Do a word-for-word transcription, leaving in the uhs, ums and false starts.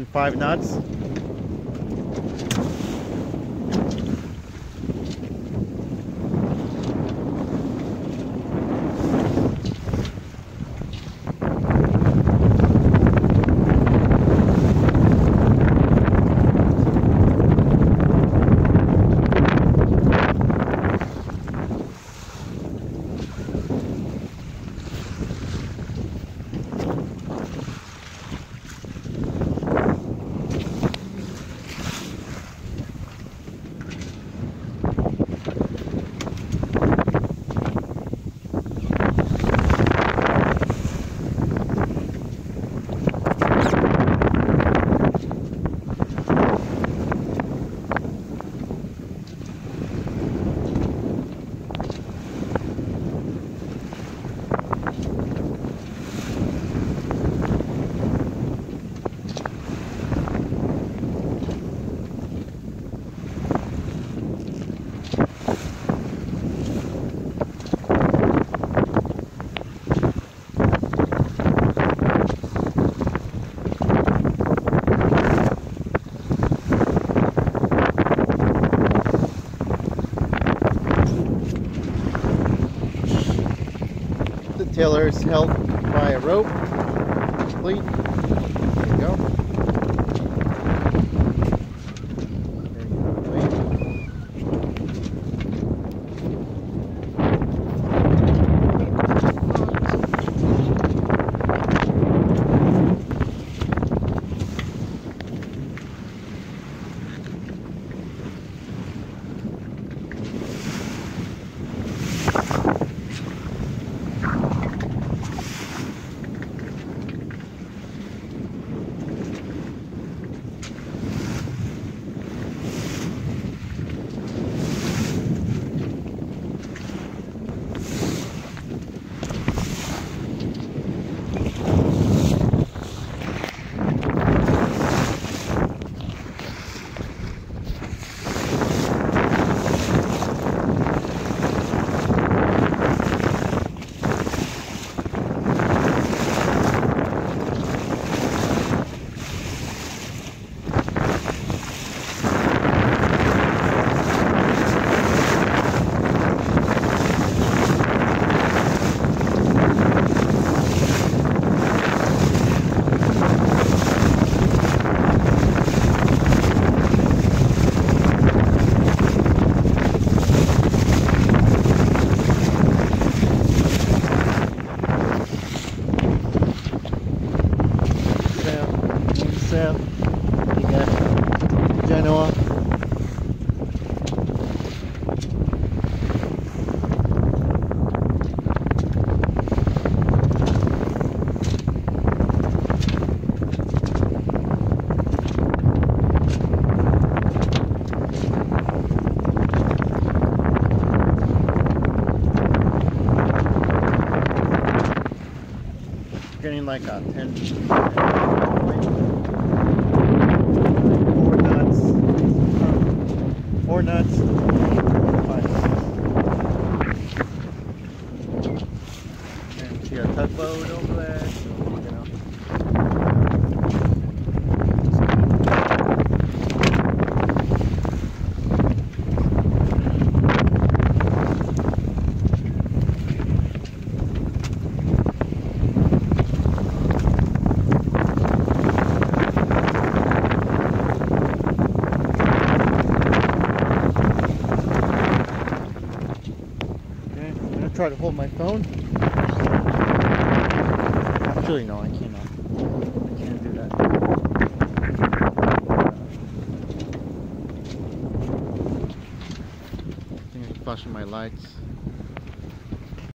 five knots. Tiller is held by a rope. Complete. There you go. South, you got Genoa. Getting like a ten. Four nuts, five nuts. And see our tugboat over there, so, you know. Try to hold my phone. Actually, no, I cannot. I can't do that. I think I'm flashing my lights.